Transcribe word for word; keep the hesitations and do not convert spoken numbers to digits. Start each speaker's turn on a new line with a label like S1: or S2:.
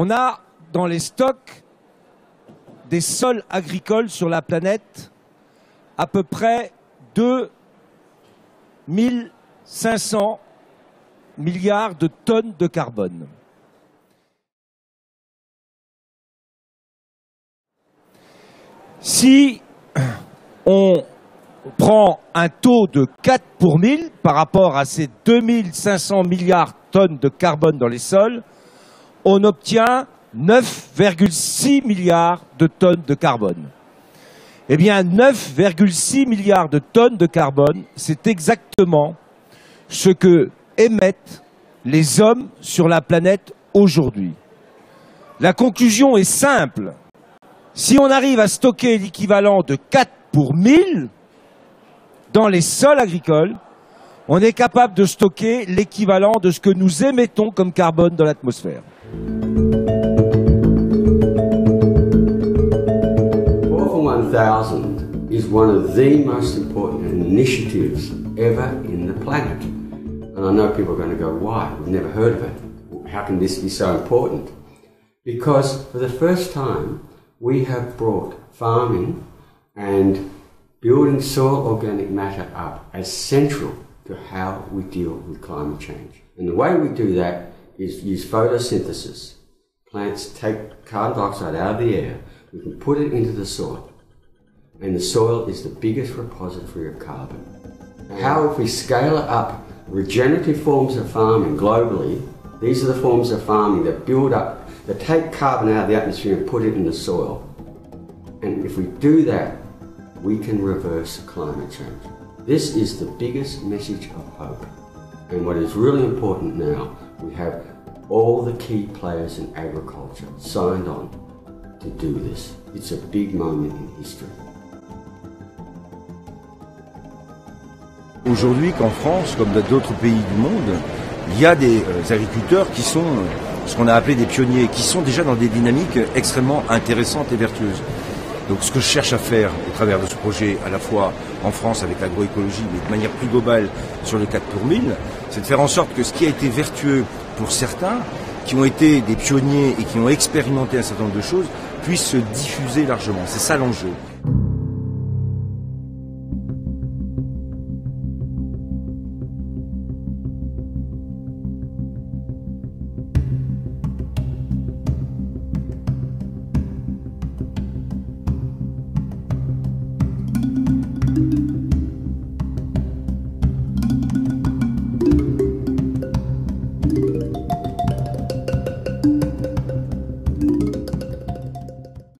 S1: On a dans les stocks des sols agricoles sur la planète à peu près deux mille cinq cents milliards de tonnes de carbone. Si on prend un taux de quatre pour mille par rapport à ces deux mille cinq cents milliards de tonnes de carbone dans les sols, on obtient neuf virgule six milliards de tonnes de carbone. Eh bien, neuf virgule six milliards de tonnes de carbone, c'est exactement ce que émettent les hommes sur la planète aujourd'hui. La conclusion est simple. Si on arrive à stocker l'équivalent de quatre pour mille dans les sols agricoles, on est capable de stocker l'équivalent de ce que nous émettons comme carbone dans l'atmosphère.
S2: four for one thousand is one of the most important initiatives ever in the planet. And I know people are going to go, why? We've never heard of it. How can this be so important? Because for the first time, we have brought farming and building soil organic matter up as central to how we deal with climate change. And the way we do that is use photosynthesis. Plants take carbon dioxide out of the air, we can put it into the soil, and the soil is the biggest repository of carbon. How if we scale it up, regenerative forms of farming globally, these are the forms of farming that build up, that take carbon out of the atmosphere and put it in the soil. And if we do that, we can reverse climate change. This is the biggest message of hope. And what is really important now, we have all the key players in agriculture signed on to do this. It's a big moment in history.
S3: Aujourd'hui qu'en France, comme dans d'autres pays du monde, il y a des euh, agriculteurs qui sont euh, ce qu'on a appelé des pionniers, qui sont déjà dans des dynamiques extrêmement intéressantes et vertueuses. Donc ce que je cherche à faire au travers de ce projet, à la fois en France avec l'agroécologie, mais de manière plus globale sur le quatre pour mille, c'est de faire en sorte que ce qui a été vertueux pour certains, qui ont été des pionniers et qui ont expérimenté un certain nombre de choses, puisse se diffuser largement. C'est ça l'enjeu.